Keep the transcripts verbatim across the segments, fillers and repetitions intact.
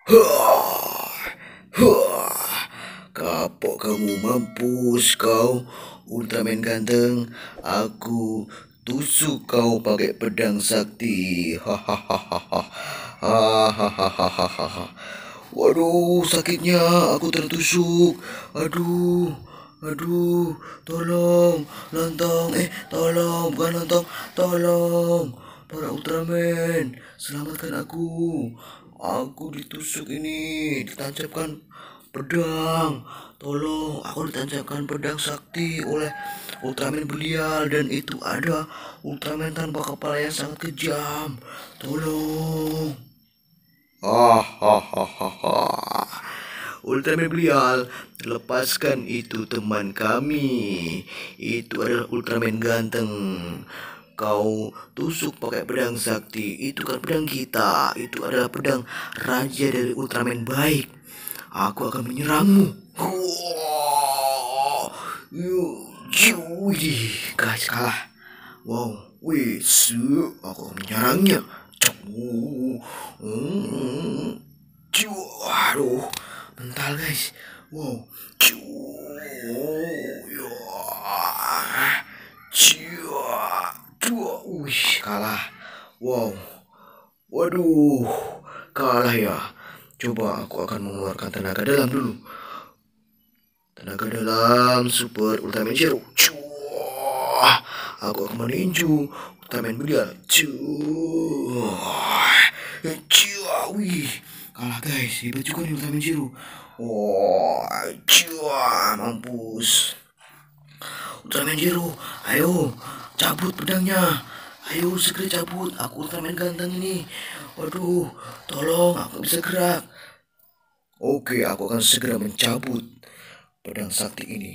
Hah, hah. Kapok kamu, mampus kau, Ultraman ganteng. Aku tusuk kau pakai pedang sakti. Hahaha. Hahaha. Waduh, sakitnya aku tertusuk. Aduh. Aduh, tolong, lontong, eh, tolong, bukan lontong, tolong, para Ultraman, selamatkan aku, aku ditusuk ini, ditancapkan pedang, tolong, aku ditancapkan pedang sakti oleh Ultraman Belial, dan itu ada Ultraman tanpa kepala yang sangat kejam, tolong. Hahaha. Ultraman Belial, lepaskan itu teman kami. Itu adalah Ultraman ganteng. Kau tusuk pakai pedang sakti. Itu kan pedang kita. Itu adalah pedang raja dari Ultraman baik. Aku akan menyerangmu. Wih, guys, kalah. Wow, wih, aku akan menyerangnya. Aduh, mental guys. Wow. Wih, kalah. Wow. Waduh, kalah ya. Coba aku akan mengeluarkan tenaga dalam dulu. Tenaga dalam Super Ultraman Zero. Aku akan meninju Ultraman Belial. Wih, kalah guys, hebat juga nih Ultraman Zero. Oh, cua, mampus. Ultraman Zero, ayo cabut pedangnya. Ayo segera cabut, aku Ultraman ganteng ini. Waduh, tolong, aku bisa gerak. Oke, aku akan segera mencabut pedang sakti ini.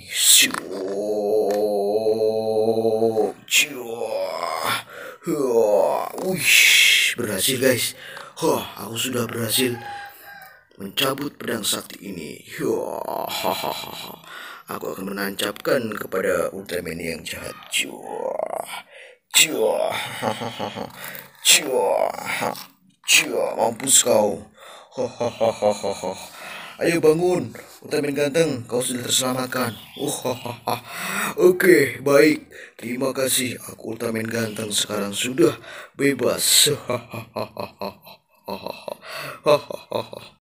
Wih, berhasil guys. Hah, aku sudah berhasil mencabut pedang sakti ini. Aku akan menancapkan kepada Ultraman yang jahat. Mampus kau. Ayo bangun, Ultraman ganteng, kau sudah terselamatkan. Oke, baik. Terima kasih. Aku Ultraman ganteng sekarang sudah bebas.